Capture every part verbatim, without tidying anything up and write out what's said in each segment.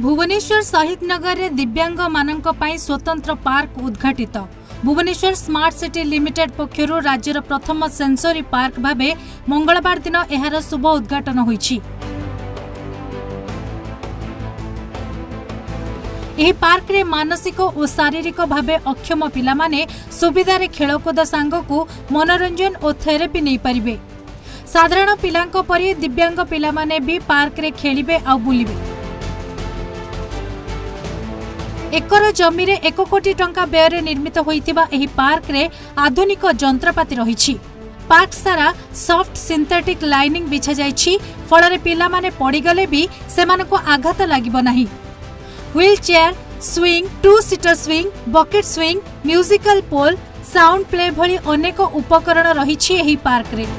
भुवनेश्वर शहीद नगर रे दिव्यांग मानक पई स्वतंत्र पार्क उद्घाटित। भुवनेश्वर स्मार्ट सिटी लिमिटेड पक्षरु राज्यर प्रथम सेंसरी पार्क भाबे मंगलवार दिन एहार शुभ उद्घाटन होईछि। एही पार्क रे मानसिक और शारीरिक भावे अक्षम पिला माने सुविधारे खेलकूद सांगकू मनोरंजन और थेरेपी नहीं पारिबे। साधारण पिलांको परि दिव्यांग पिला माने भी पार्क रे खेलिबे आ बुलिबे। एकर जमी रे एक कोटी टंका व्यय निर्मित होइतिबा एही पार्क रे आधुनिक जंत्रपाति रहिछि। पार्क सारा सॉफ्ट सिंथेटिक लाइनिंग बिछा जाइछि, फल रे पिला माने पड़ी गले भी सेमानको आघात लागिबो नाही। Wheel chair, swing, two seater swing, bucket swing, musical pole, sound play भली अनेक उपकरण रहिछि एही पार्क रे।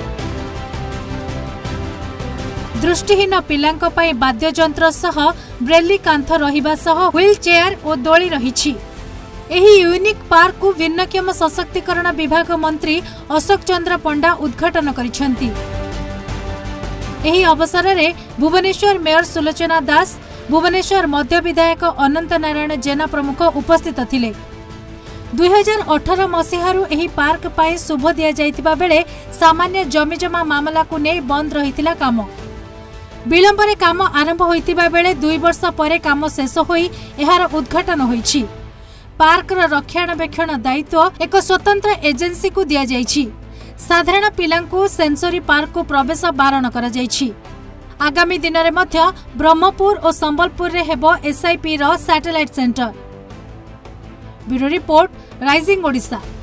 दृष्टिहीन पिलांक पई वाद्ययंत्र सह ब्रेली कांथ रहिबा सह व्हील चेयर और दोली रहिछि। एही यूनिक पार्क को भिन्नक्षम सशक्तिकरण विभाग मंत्री अशोक चंद्र पंडा उद्घाटन करिसेंती। एही अवसर रे भुवनेश्वर मेयर सुलोचना दास, भुवनेश्वर मध्य विधायक अनंत नारायण जेना प्रमुख उपस्थित थिले। दुई हजार अठारह मसीहारू एही पार्क पाई शुभ दिया जाइतिबा बेले सामान्य जमीजमा मामला को नै बंद रहितिला काम। विलंबरे काम आरंभ होइतिबा बेले दुई वर्ष परे काम शेष होई एहार उद्घाटन होईछि। पार्क रो रक्षणाबेक्षण दायित्व एक स्वतंत्र एजेंसी को दिया जाइछि। साधारण पिलांको सेंसरी पार्क को प्रवेश बारण करा जाइछि। आगामी दिन रे मध्य ब्रह्मपुर और संबलपुर रे हेबो एसआईपी रो satellite centre. Bureau report, rising Odisha.